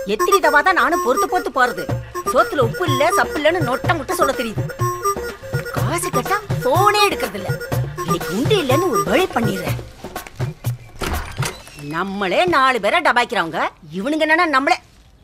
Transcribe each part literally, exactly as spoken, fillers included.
எத்தனை தவா தான் நானும் பொறுத்து பொறுத்து போறது. சோத்துல உப்பு இல்ல சப்பு இல்லன்னு நொட்ட முட்ட சொல்ல தெரியுது. காசு கட்டா போனே எடுக்கிறது இல்ல. இன்னைக்கு உண்டு இல்லன்னு ஒரு வழி பண்ணிடுறேன். நம்மளே நாலு பேரை டபாய்க்கிறவங்க, இவனுங்க என்னன்னா நம்மளே.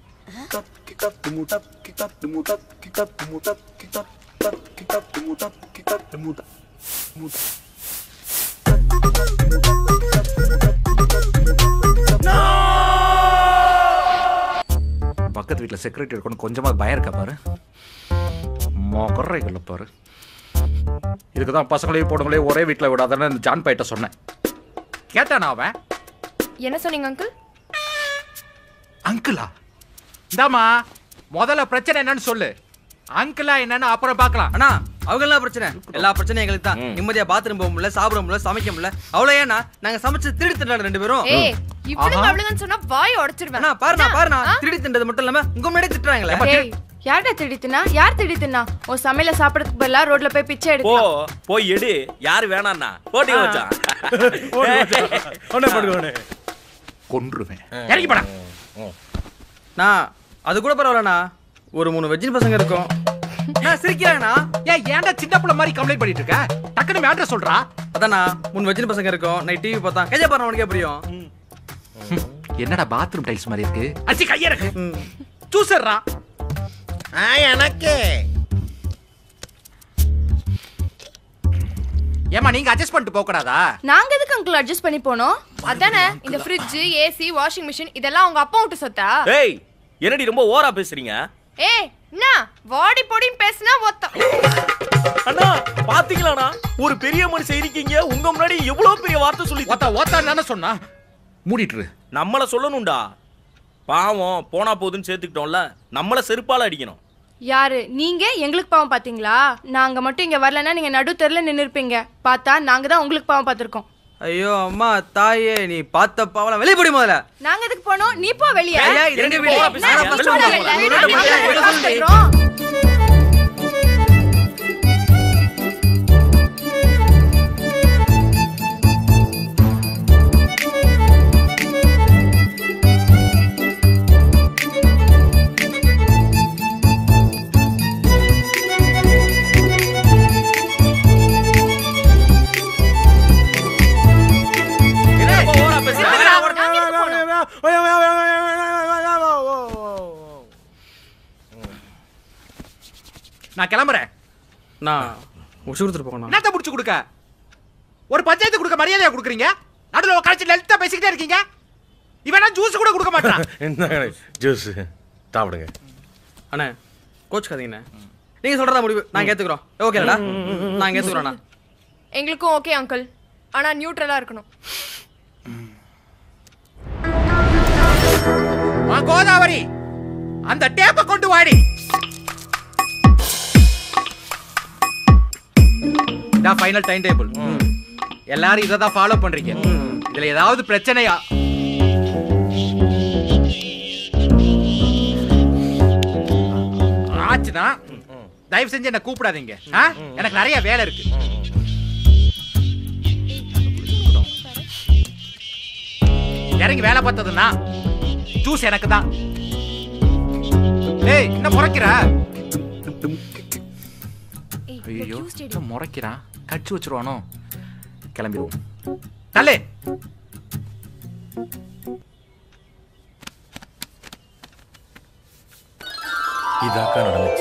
பக்கத்து வீட்டில் செக்யூரிட்டி இருக்கணும் கொஞ்சமா பயம் இருக்கா பாரு. மொகரைகள் பாரு. இதுக்கு தான் பசங்களையும் பொண்ணுங்களையும் ஒரே வீட்டில் விடாதானே இந்த ஜான் பைட்ட சொன்னேன். கேட்டானா அவன்? என்ன சொன்னீங்க அங்கிள்? அங்கிளா? இந்தாமா முதல்ல பிரச்சனை என்னன்னு சொல்லு. அங்கிளா என்னன்னு அப்புறம் பார்க்கலாம். அண்ணா அவங்கெல்லாம் பிரச்சனை எல்லா பிரச்சனையும் எங்களுக்கு தான். நிம்மதியா பாத்ரூம் போக முடியல, சாப்பிட முடியல, சமைக்க முடியல. அவ்வளோ ஏன்னா நாங்க சமைச்சு திருடி திண்டாடு ரெண்டு பேரும். ஏய் இவ்வளவு அவ்வளவுன்னு சொன்னா வாய் உடைச்சிடுவேன். அண்ணா பாருண்ணா பாருண்ணா திருடி திண்டது மட்டும் இல்லாம உங்க முன்னாடி திட்டுறாங்களே. ஏய் யார்டா திடித்துனா? யார் திடித்துனா? ஓ சமையல சாப்பிடறதுக்கு பதிலா ரோட்ல போய் பிச்சை எடுக்க. போ போய் எடு. யார் வேணாம்னா போட்டி வச்சான். ஓடி வச்சா ஒண்ணே படுவானே. கொன்றுவேன். இறங்கி போடா. நான் அது கூட பரவாயில்லண்ணா. ஒரு மூணு வெஜ்ஜின் பசங்க இருக்கும். நான் சிரிக்கிறாங்கண்ணா. ஏன் ஏன்டா சின்ன பிள்ளை மாதிரி கம்ப்ளைண்ட் பண்ணிட்டு இருக்க? டக்குனு மேட்டர் சொல்றா. அதாண்ணா மூணு வெஜ்ஜின் பசங்க இருக்கும். நைட் டிவி பார்த்தா கையா பாரு உனக்கே புரியும். என்னடா பாத்ரூம் டைல்ஸ் மாதிரி இருக்கு? அச்சி கைய இருக்கு. சூசர்ரா. ஆ எனக்கு ஏமா நீங்க அட்ஜஸ்ட் பண்ணிட்டு போக கூடாதா? நாங்க எதுக்கு அங்கிள் அட்ஜஸ்ட் பண்ணி போனோம்? அதானே இந்த ஃப்ரிட்ஜ், ஏசி, வாஷிங் மிஷின் இதெல்லாம் உங்க அப்பா விட்டு சொத்தா? ஏய் என்னடி ரொம்ப ஓவரா பேசுறீங்க? ஏய் என்ன வாடி பொடின்னு பேசினா ஒத்த. அண்ணா பாத்தீங்களாண்ணா ஒரு பெரிய மனுஷன் இருக்கீங்க, உங்க முன்னாடி எவ்வளவு பெரிய வார்த்தை சொல்லி. ஓத்தா ஓத்தா என்ன சொன்னா? மூடிட்டு நம்மள சொல்லணும்டா. பாவம் போனா போதுன்னு சேர்த்துக்கிட்டோம்ல, நம்மள செருப்பால அடிக்கணும். யாரு நீங்க? எங்களுக்கு பாவம் பாத்தீங்களா? நாங்க மட்டும் இங்க வரலன்னா நீங்க நடு தெருல நின்னு இருப்பீங்க. பார்த்தா நாங்க தான் உங்களுக்கு பாவம் பார்த்திருக்கோம். ஐயோ அம்மா தாயே நீ பார்த்த பாவல வெளிய போடி முதல்ல. நாங்க எதுக்கு போனோம்? நீ போ வெளிய. ஏய் ரெண்டு வீடு நான் ஃபர்ஸ்ட் போறேன். நான் கிளம்புறேன். நான் உஷு கொடுத்துட்டு போகணும். என்னத்த முடிச்சு கொடுக்க? ஒரு பஞ்சாயத்து கொடுக்க மரியாதையா கொடுக்குறீங்க. நடுவில் கழிச்சு லெல்த்தா பேசிக்கிட்டே இருக்கீங்க. இவனா ஜூஸ் கூட கொடுக்க மாட்டான். என்ன ஜூஸ் சாப்பிடுங்க. அண்ணா கோச் கதைங்கண்ணே. நீங்க சொல்றதா முடிவு. நான் கேத்துக்கிறோம். ஓகேடா நான் கேத்துக்கிறோண்ணா. எங்களுக்கும் ஓகே அங்கிள். ஆனா நியூட்ரலா இருக்கணும். வா கோதாவரி, அந்த டேப்பை கொண்டு வாடி. இதான் ஃபைனல் டைம் டேபிள். எல்லாரும் இதை தான் ஃபாலோ பண்றீங்க. இதுல ஏதாவது பிரச்சனையா? ஆச்சுனா தயவு செஞ்சு என்ன கூப்பிடாதீங்க. எனக்கு நிறைய வேலை இருக்கு. இறங்கி வேலை பார்த்ததுன்னா ஜூஸ் எனக்கு தான். ஏய் என்ன முறைக்கிற? ஐயோ முறைக்கிறான். கட்சி வச்சிருவானோ? கிளம்பிடுவோம். தள்ளு. இதாக்கா நடந்துச்சு.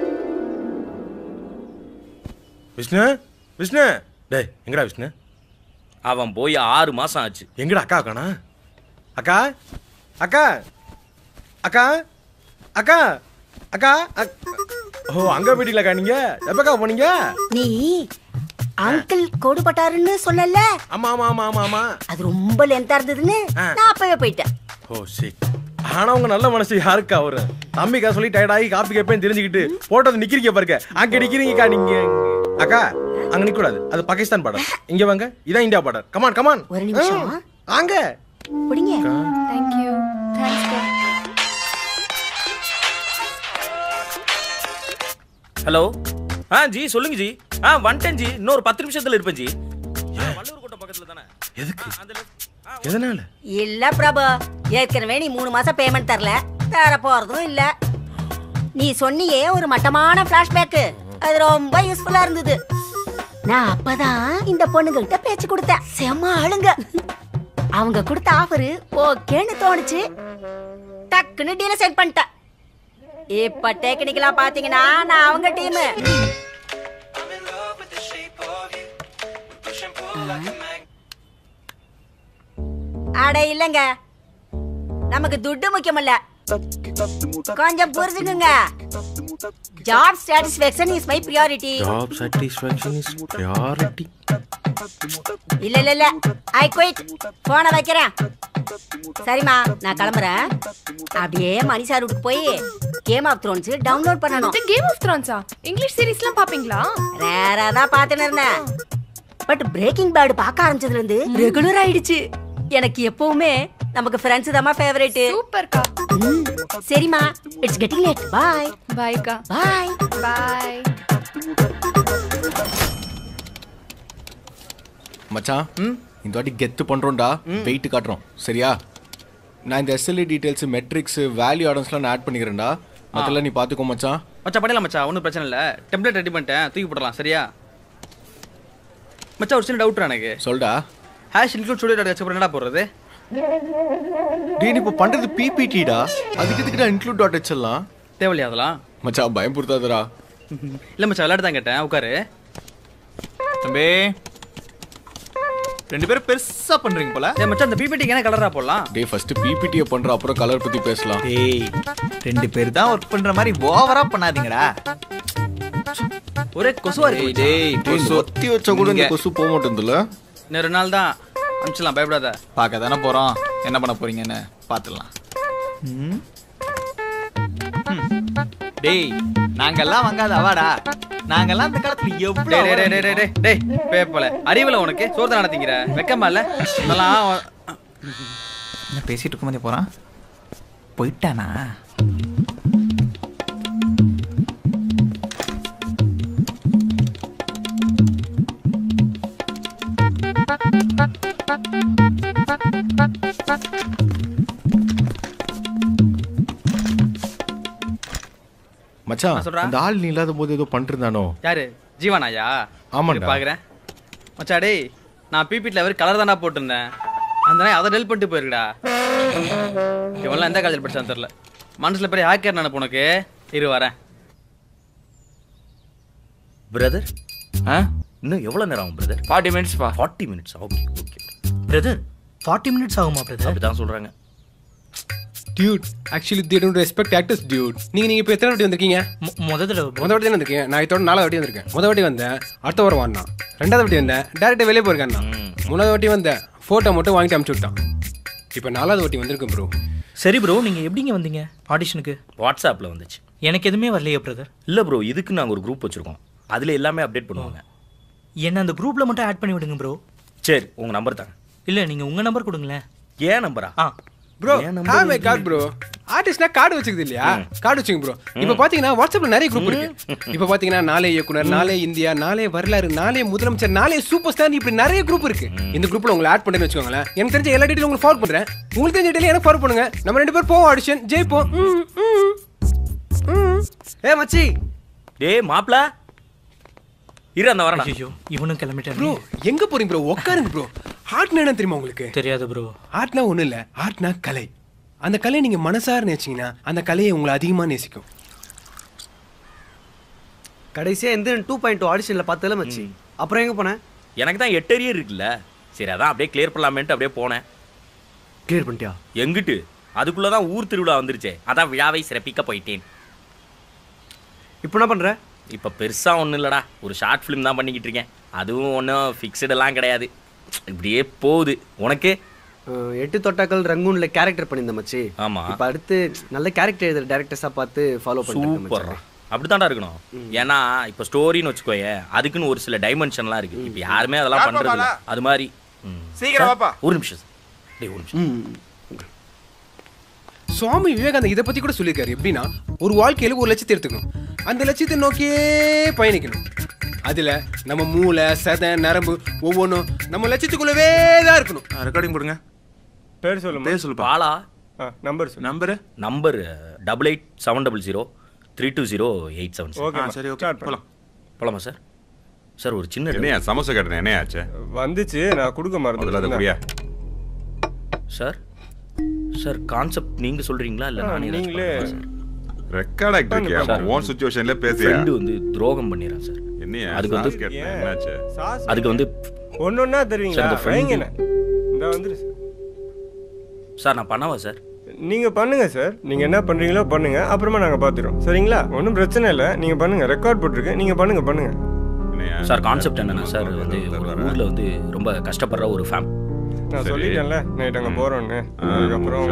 விஷ்ணு விஷ்ணு டேய் எங்கடா விஷ்ணு? அவன் போய் ஆறு மாசம் ஆச்சு. எங்கடா அக்கா அக்கானா? அக்கா அக்கா அக்கா அக்கா அக்கா ஓ அங்க போயிட்டீங்களா நீங்க? எப்பக்கா போனீங்க? நீ அங்கிள் கோடுபட்டாருன்னு சொல்லல? ஆமா ஆமா ஆமா ஆமா ஆமா. அது ரொம்ப லென்த்தா இருந்ததுன்னு நான் அப்பவே போயிட்டேன். ஓ சரி. ஆனா உங்க நல்ல மனசு யாருக்கா அவரு? தம்பிக்கா சொல்லி டயர்டாகி காப்பி கேப்பேன்னு தெரிஞ்சுக்கிட்டு போட்டது நிக்கிறீங்க பாருங்க. அங்க நிக்கிறீங்கக்கா நீங்க. அக்கா அங்க நிக்க கூடாது. அது பாகிஸ்தான் பார்டர். இங்க வாங்க. இதான் இந்தியா பார்டர். Come on come on. ஒரு நிமிஷம் வாங்க. புடிங்க. Thank you. Thanks bro. Hello. ஆ ஜி சொல்லுங்க ஜி. ஆ வந்துட்டேன் ஜி. இன்னொரு பத்து நிமிஷத்துல இருப்பேன் ஜி. வள்ளூர் கோட்டை பக்கத்துல தானே. எதுக்கு? எதனால? இல்ல பிரபு, ஏற்கனவே நீ மூணு மாசம் பேமெண்ட் தரல. தர போறதும் இல்ல. நீ சொன்னியே ஒரு மட்டமான பிளாஷ்பேக், அது ரொம்ப யூஸ்ஃபுல்லா இருந்தது. நான் அப்பதான் இந்த பொண்ணுங்கள்ட்ட பேச்சு கொடுத்தேன். செம்ம ஆளுங்க. அவங்க கொடுத்த ஆஃபர் ஓகேன்னு தோணுச்சு. டக்குன்னு டீல செட் பண்ணிட்டேன். இப்ப டெக்னிக்கலா பாத்தீங்கன்னா நான் அவங்க டீம். அட இல்லங்க, நமக்கு துட்டு முக்கியமல்ல, கொஞ்சம் புரிஞ்சுக்குங்க. Job satisfaction is my priority. Job satisfaction is priority. இல்ல இல்ல இல்ல, ஐ குயிட். போன வைக்கிறேன். சரிம்மா, நான் கிளம்புறேன். அப்படியே மணி சார் வீட்டுக்கு போய் கேம் ஆஃப் த்ரோன்ஸ் டவுன்லோட் பண்ணணும். கேம் ஆஃப் த்ரோன்ஸா? இங்கிலீஷ் சீரிஸ்லாம் பாப்பீங்களா? ரேரா தான் பாத்துன்னு இருந்தேன். பட் பிரேக்கிங் பேட் பார்க்க ஆரம்பிச்சதுல இருந்து ரெகுலர் ஆயிடுச்சு. எனக்கு எப்பவுமே நமக்கு ஃப்ரெண்ட்ஸ் தான் ஃபேவரட். சூப்பர்க்கா. சரிம்மா, இட்ஸ் கெட்டிங் லேட். பை. பைக்கா. பை. பை. மச்சான், இந்த வாட்டி கெத்து பண்றோம்டா. வெயிட் காட்டுறோம், சரியா? நான் இந்த எஸ்எல்இ டீடைல்ஸ், மெட்ரிக்ஸ், வேல்யூ ஆடம்ஸ்லாம் நான் ஆட் பண்ணிக்கிறேன்டா. அதெல்லாம் நீ பாத்துக்கோ மச்சான். மச்சான் பண்ணிடலாம் மச்சான், ஒன்றும் பிரச்சனை இல்லை. டெம்ப்ளேட் ரெடி பண்ணிட்டேன், தூக்கி போடலாம். சரியா மச்சான்? ஒரு சின்ன டவுட் எனக்கு. சொல்டா. Hash include studio dot H என்னடா போடுறது? டேய், நீ இப்போ பண்றது பிபிடிடா. அதுக்கு எதுக்குடா இன்க்ளூட் டாட் ஹெச் எல்லாம் தேவையா அதெல்லாம்? மச்சான் பயம்புறுத்தாதடா. இல்லை மச்சான், விளையாட்டு தான் கேட்டேன். உட்காரு தம்பி. ரெண்டு பேரும் பெருசா பண்றீங்க போல. ஏ மச்சான், இந்த பிபிடிக்கு என்ன கலரா போடலாம்? டேய், ஃபர்ஸ்ட் பிபிடியை பண்ற, அப்புறம் கலர் பத்தி பேசலாம். டேய், ரெண்டு பேர் தான் ஒர்க் பண்ற மாதிரி ஓவரா பண்ணாதீங்கடா. ஒரே கொசுவா இருக்கு. டேய், டேய், ஒத்தி வச்சா கூட இந்த கொசு போக மாட்டேங்குதுல. இன்னும் ரெண்டு நாள் தான் அனுப்பிச்சிடலாம், பயப்படாத. பார்க்க தானே போறோம், என்ன பண்ண போறீங்கன்னு பார்த்துடலாம். டேய், நாங்கெல்லாம் வாங்காத அவாடா. நாங்கெல்லாம் இந்த காலத்துல டேய் எவ்வளவு டேய் டேய் டேய் டேய் டேய் பேப்பல அறிவுல உனக்கு சோறு தான் நடத்திக்கிற. வெக்கமா இல்ல? அதெல்லாம் என்ன பேசிட்டு இருக்கும்போதே போறான். போயிட்டானா? மச்சான், சொல்றா. அந்த ஆள் நீ இல்லாத போது ஏதோ பண்ணிருந்தானோ? யாரு? ஜீவானாயா? ஆமாண்டா. பாக்குறேன் மச்சா. டேய், நான் பிபிடில வெறும் கலர் தானே போட்டிருந்தேன். அந்த நாய் அதை டெல் பண்ணிட்டு போயிருக்கடா. இவெல்லாம் எந்த காலேஜ் படிச்சான்னு தெரியல. மனசுல பெரிய ஹேக்கர் நினைப்பு உனக்கு. இரு வரேன். பிரதர், ஆ இன்னும் எவ்வளவு நேரம் ஆகும் பிரதர்? ஃபார்ட்டி மினிட்ஸ் பா. Forty minutes. Okay okay brother, forty minutes ஆகுமா பிரதர்? அப்படிதான் சொல்றாங்க. Dude, actually they don't respect actors, dude. நீங்க நீங்க இப்போ எத்தனை வாட்டி வந்திருக்கீங்க? முத தடவை bro. முத வாட்டி தான் வந்திருக்கீங்க. நான் இதோட நாலாவது வாட்டி வந்திருக்கேன். முத வாட்டி வந்தேன், அடுத்த வாரம் வாடினான். ரெண்டாவது வாட்டி வந்தேன், டேரக்டாக வெளியே போயிருக்கேன். மூணாவது வாட்டி வந்தேன், ஃபோட்டோ மட்டும் வாங்கிட்டு அனுப்பிச்சு விட்டான். இப்போ நாலாவது வாட்டி வந்திருக்கேன் ப்ரோ. சரி ப்ரோ, நீங்க எப்படிங்க வந்தீங்க ஆடிஷனுக்கு? வாட்ஸ்அப்ல வந்துச்சு. எனக்கு எதுவுமே வரலையே பிரதர். இல்ல ப்ரோ, இதுக்கு நாங்க ஒரு குரூப் வச்சிருக்கோம். அதுல எல்லாமே அப்டேட் பண்ணுவாங்க. என்ன அந்த குரூப்ல மட்டும் ஆட் பண்ணி விடுங்க ப்ரோ. சரி, உங்க நம்பர் தாங்க. இல்ல நீங்க உங்க நம்பர் கொடுங்களேன். ஏன் நம்பரா? ஆ bro, have my card bro. ஆர்டிஸ்ட்னா கார்டு வச்சுக்குது இல்லையா? கார்டு வச்சுங்க ப்ரோ. இப்போ பாத்தீங்கன்னா வாட்ஸ்அப்ல நிறைய குரூப் இருக்கு. இப்போ பாத்தீங்கன்னா நாளே இயக்குனர், நாளே இந்தியா, நாளே வரலாறு, நாளே முதலமைச்சர், நாளே சூப்பர் ஸ்டார், இப்படி நிறைய குரூப் இருக்கு. இந்த குரூப்ல உங்களை ஆட் பண்ணேன்னு வச்சுக்கோங்களேன். எனக்கு தெரிஞ்ச எல்லா டீடைலும் உங்களுக்கு ஃபார்வர்ட் பண்றேன். உங்களுக்கு தெரிஞ்ச டீடைல் எனக்கு ஃபார்வர்ட் பண்ணுங்க. நம்ம ரெண்டு பேரும் போவோம் ஆடிஷன், ஜெயிப்போம். ஏ மச்சி. டேய் மாப்ள, இரு அந்த வரேன். ஐயோ, இவனும் கிளம்பிட்டான் ப்ரோ. எங்க போறீங்க ப்ரோ? உட்காருங்க ப்ரோ. ஆர்ட்னா என்ன தெரியுமா உங்களுக்கு? தெரியாது ப்ரோ. ஆர்ட்னா ஒண்ணும் இல்ல, ஆர்ட்னா கலை. அந்த கலையை நீங்க மனசார நேசிச்சீங்கன்னா அந்த கலையை உங்களை அதிகமா நேசிக்கும். கடைசியா எந்த டூ பாயிண்ட் டூ ஆடிஷன்ல பார்த்தல மச்சி. அப்புறம் எங்க போனேன்? எனக்கு தான் எட்டு அரியர் இருக்குல்ல. சரி, அதான் அப்படியே கிளியர் பண்ணலாமேன்ட்டு அப்படியே போனேன். கிளியர் பண்ணிட்டியா? எங்கிட்டு, அதுக்குள்ளதான் ஊர் திருவிழா வந்துருச்சே, அதான் விழாவை சிறப்பிக்க போயிட்டேன். இப்போ என்ன பண்ற? இப்போ பெருசா ஒன்றும் இல்லடா, ஒரு ஷார்ட் ஃபிலிம் தான் பண்ணிக்கிட்டு இருக்கேன். அதுவும் ஒன்றும் ஃபிக்ஸ்டெல்லாம் கிடையாது, இப்படியே போகுது. உனக்கு? எட்டு தொட்டாக்கள் ரங்கூன்ல கேரக்டர் பண்ணியிருந்த மச்சி. ஆமா. இப்போ அடுத்து நல்ல கேரக்டர் எழுதுற டேரக்டர்ஸா பார்த்து ஃபாலோ பண்ணுறேன். சூப்பர், அப்படித்தான்டா இருக்கணும். ஏன்னா இப்போ ஸ்டோரின்னு வச்சுக்கோயே, அதுக்குன்னு ஒரு சில டைமென்ஷன்லாம் இருக்கு. இப்போ யாருமே அதெல்லாம் பண்றது இல்ல. அது மாதிரி சீக்கிரம் வாப்பா. ஒரு நிமிஷம் டேய், ஒரு நிமிஷம். சுவாமி விவேகானந்தர் இதை பத்தி கூட சொல்லியிருக்காரு. எப்படின்னா, ஒரு வாழ்க்கையில ஒரு லட்சியத்தை எடுத்துக்கணும், அந்த லட்சியத்தை நோக்கியே பயணிக்கணும். அதுல நம்ம மூளை, சதை, நரம்பு ஒவ்வொன்றும் நம்ம லட்சியத்துக்குள்ளவே தான் இருக்கணும். ரெக்கார்டிங் போடுங்க. பேர் சொல்லுங்க. பேர் சொல்லுப்பா. Bala, number number number double eight seven double zero three two zero eight seven okay சரி ஓகே போலாம் போலாமா சார் சார் ஒரு சின்ன என்னையா சமோசா கட்டணம் என்ன ஆச்சு வந்துச்சு நான் கொடுக்க மறந்துட்டேன் சார் சார் கான்செப்ட் நீங்க சொல்றீங்களா இல்ல நானே நீங்களே ரெக்கார்ட் ஆக்ட் இருக்கியா ஓன் சிச்சுவேஷன்ல பேசியா ஃப்ரெண்ட் வந்து துரோகம் பண்ணிரான் சார் என்னையா அதுக்கு வந்து என்னாச்சு அதுக்கு வந்து ஒன்னொன்னா தருவீங்களா வைங்க இந்த வந்துரு சார் நான் பண்ணவா சார் நீங்க பண்ணுங்க சார் நீங்க என்ன பண்றீங்களோ பண்ணுங்க அப்புறமா நாங்க பாத்துறோம் சரிங்களா ஒன்றும் பிரச்சனை இல்லை நீங்க பண்ணுங்க ரெக்கார்ட் போட்டுருக்கு நீங்க பண்ணுங்க பண்ணுங்க சார் கான்செப்ட் என்னன்னா சார் வந்து ஒரு ஊர்ல வந்து ரொம்ப கஷ்டப்படுற ஒரு ஃபேம் நான் சொல்லிட்டேன்ல நைட் அங்க போறோம்னு அதுக்கப்புறம்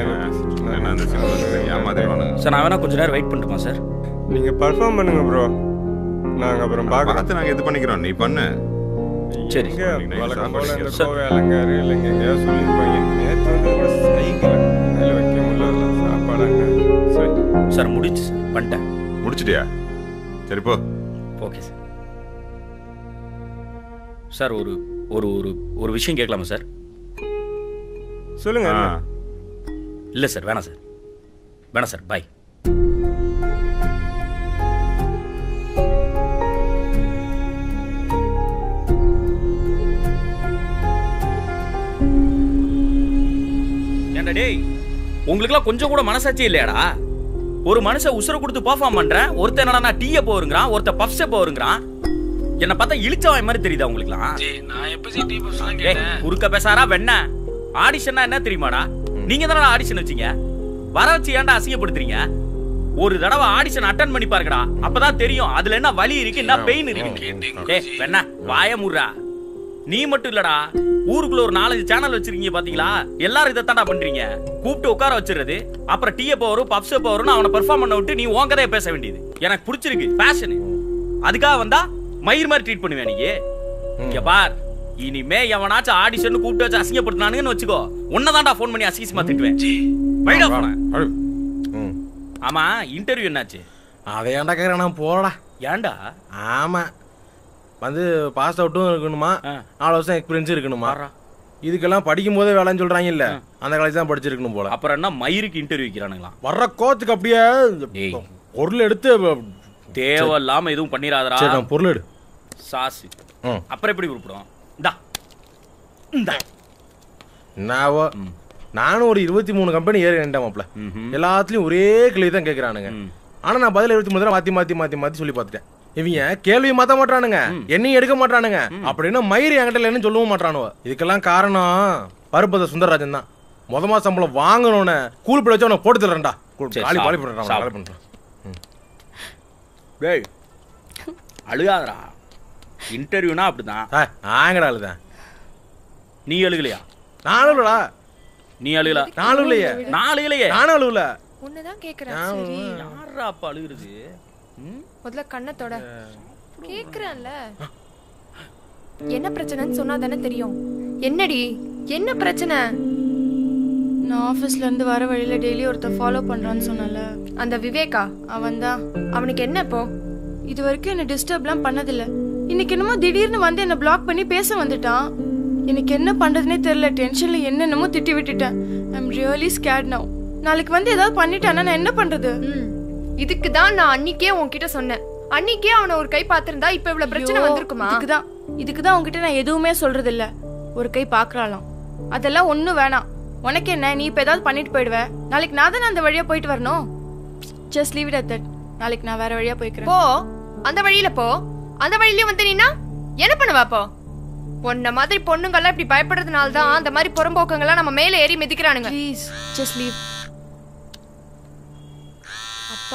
சார் நான் வேணா கொஞ்ச நேரம் வெயிட் பண்ணட்டுமா சார் நீங்க பர்ஃபார்ம் பண்ணுங்க ப்ரோ நாங்க அப்புறம் பார்த்து நாங்க இது பண்ணிக்கிறோம் நீ பண்ணு சரி வழக்கம் போல இந்த கோவை அலங்காரு இல்லைங்க எங்கேயாவது சொல்லியிருப்பாங்க நேற்று வந்து கூட சைக்கிள் அதில் வைக்க முடியல சாப்பாடாங்க சரி சார் முடிச்சு பண்ணிட்டேன் முடிச்சிட்டியா சரி போ ஓகே சார் சார் ஒரு ஒரு ஒரு ஒரு விஷயம் கேட்கலாமா சார் சொல்லுங்க இல்லை சார் வேணாம் சார் வேணாம் சார் பாய் ஏன்டா டேய் உங்களுக்குலாம் கொஞ்சம் கூட மனசாட்சி இல்லையாடா ஒரு மனுஷன் உசுர கொடுத்து பர்ஃபார்ம் பண்றேன் ஒருத்தன் என்னடா டீயை போருங்கிறான் ஒருத்தன் பஃப்ஸை போருங்கிறான் என்ன பார்த்தா இழிச்சவாய் மாதிரி தெரியுதா உங்களுக்குலாம் நான் எப்ப சி டீ பஃப்ஸ்லாம் கேட்டேன் குறுக்க பேசாரா வெண்ண ஆடிஷன்னா என்ன தெரியுமாடா நீங்க தானே ஆடிஷன் வச்சீங்க வர வச்சு ஏன்டா அசிங்கப்படுத்துறீங்க ஒரு தடவை ஆடிஷன் அட்டன் பண்ணி பாருங்கடா அப்பதான் தெரியும் அதுல என்ன வலி இருக்கு என்ன பெயின் இருக்கு ஏய் வெண்ண வாய முறா நீ மட்டும் இல்லடா ஊருக்குள்ள ஒரு நாலஞ்சு சேனல் வச்சிருக்கீங்க பாத்தீங்களா எல்லாரும் இதை தாண்டா பண்றீங்க கூப்பிட்டு உட்கார வச்சிருது அப்புறம் டீ பவரும் பப்ஸ் பவரும் அவனை பெர்ஃபார்ம் பண்ண விட்டு நீ உன் கதையை பேச வேண்டியது எனக்கு பிடிச்சிருக்கு பேஷன் அதுக்காக வந்தா மயிர் மாதிரி ட்ரீட் பண்ணுவேன் நீங்க இங்க பார் இனிமே எவனாச்சும் ஆடிஷன் கூப்பிட்டு வச்சு அசிங்கப்படுத்தினானுங்கன்னு வச்சுக்கோ உன்னதான்டா ஃபோன் பண்ணி அசிங்கமா திட்டுவேன் வைடா போன ஆமா இன்டர்வியூ என்னாச்சு அதை ஏன்டா கேக்குறேன் நான் போடா ஏன்டா ஆமா வந்து பாஸ் அவுட்டும் இருக்கணுமா நாலு வருஷம் எக்ஸ்பீரியன்ஸும் இருக்கணுமா இதுக்கெல்லாம் படிக்கும் போதே வேலைன்னு சொல்றாங்க இல்ல அந்த காலேஜ் தான் படிச்சிருக்கணும் போல அப்புறம் என்ன மயிருக்கு இன்டர்வியூ வைக்கிறானுங்களா வர்ற கோத்துக்கு அப்படியே பொருள் எடுத்து தேவையில்லாம எதுவும் பண்ணிராதடா பொருள் எடு சாசு அப்புறம் எப்படி உருப்படும் இந்தா இந்தா நாவோ நானும் ஒரு இருபத்தி மூணு கம்பெனி ஏறி நின்றாமப்ல எல்லாத்துலயும் ஒரே கிளி தான் கேட்கறானுங்க ஆனா நான் பதில் இருபத்தி மூணு தடவை மாத்தி மாத்தி மாத்தி மாத்தி சொல்லி பார்த்துட்டேன் இவங்க கேள்வி மாத்த மாட்டானுங்க என்னையும் எடுக்க மாட்டானுங்க அப்படின்னா மயிறு என்கிட்ட இல்லைன்னு சொல்லவும் மாட்டானுவ இதுக்கெல்லாம் காரணம் பருப்பத சுந்தரராஜன் தான் முத மாசம் சம்பளம் வாங்கணும்னு கூலி பிடி வச்சு அவனை போட்டு தரேன்டா காலி பாலி பண்றான் காலி பண்றான் டேய் அழுகாதடா இன்டர்வியூனா அப்படிதான் நாங்கடா அழுதேன் நீ அழுகலையா நானும் இல்லடா நீ அழுகல நானும் இல்லையே நான் அழுகலையே நானும் அழுகல உன்னதான் கேக்குறேன் சரி யாரா அப்ப அழுகுறது முதல்ல கண்ணத்தோட கேக்குறேன்ல என்ன பிரச்சனைன்னு சொன்னா தானே தெரியும் என்னடி என்ன பிரச்சனை நான் ஆபீஸ்ல இருந்து வர வழியில டெய்லி ஒருத்தர் ஃபாலோ பண்றான்னு சொன்னல அந்த விவேகா அவன் தான் அவனுக்கு என்ன இப்போ இது வரைக்கும் என்ன டிஸ்டர்ப்லாம் பண்ணதில்ல இன்னைக்கு என்னமோ திடீர்னு வந்து என்ன பிளாக் பண்ணி பேச வந்துட்டான் எனக்கு என்ன பண்றதுனே தெரியல டென்ஷன்ல என்னென்னமோ திட்டி விட்டுட்டேன் ஐ அம் ரியலி ஸ்கேர்ட் நவ நாளைக்கு வந்து ஏதாவது பண்ணிட்டானா நான் என்ன பண்றது இதுக்கு தான் நான் அன்னிக்கே உன்கிட்ட சொன்னேன் அன்னிக்கே அவனை ஒரு கை பாத்திருந்தா இப்ப இவ்வளவு பிரச்சனை வந்திருக்குமா இதுக்குதான் இதுக்குதான் உன்கிட்ட நான் எதுவுமே சொல்றது இல்ல ஒரு கை பாக்குறாளாம் அதெல்லாம் ஒண்ணும் வேணாம் உனக்கு என்ன நீ இப்ப ஏதாவது பண்ணிட்டு போயிடுவ நாளைக்கு நான் தானே அந்த வழியா போயிட்டு வரணும் just leave it at that நாளைக்கு நான் வேற வழியா போய்க்கிறேன் போ அந்த வழியில போ அந்த வழியிலயும் வந்து நீனா என்ன பண்ணுவா போ பொண்ண மாதிரி பொண்ணுங்கெல்லாம் இப்படி பயப்படுறதுனால தான் அந்த மாதிரி புறம்போக்கங்கெல்லாம் நம்ம மேல ஏறி மிதிக்கிறானுங்க ப்ளீஸ் ஜஸ்ட் லீவ் அப்பா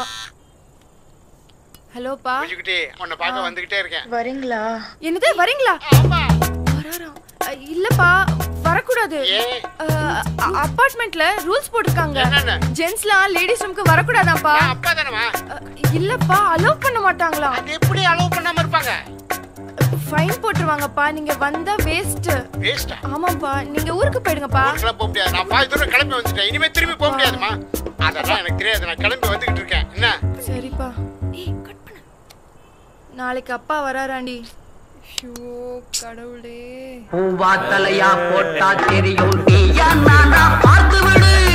ஹலோ பா புஜுக்கிட்டே உன்னை பார்க்க வந்துகிட்டே இருக்கேன் வரீங்களா என்னது வரீங்களா வராராம் இல்லப்பா வரக்கூடாது அபார்ட்மெண்ட்ல ரூல்ஸ் போட்டுருக்காங்க ஜென்ஸ்லாம் லேடிஸ் ரூமுக்கு வரக்கூடாதாப்பா அப்பா தானமா இல்லப்பா அலோவ் பண்ண மாட்டாங்களா அது எப்படி அலோவ் பண்ணாம இருப்பாங்க ஃபைன் போட்டுருவாங்கப்பா நீங்க வந்தா வேஸ்ட் வேஸ்டா ஆமாப்பா நீங்க ஊருக்கு போயிடுங்கப்பா ஊருக்கு போக முடியாது நான் பாதி தூரம் கிளம்பி வந்துட்டேன் இனிமே திரும்பி போக முடியாதுமா அதெல்லாம் எனக்கு தெரியாது நான் கிளம்பி வந்துகிட்டு இருக்கேன் என்ன சரிப்பா ஏய் கட் பண்ணு நாளைக்கு அப்பா வராராண்டி ஷோ கடவுளே பூவா தலையா போட்டா தெரியும் நீயா நானா பார்த்து விடு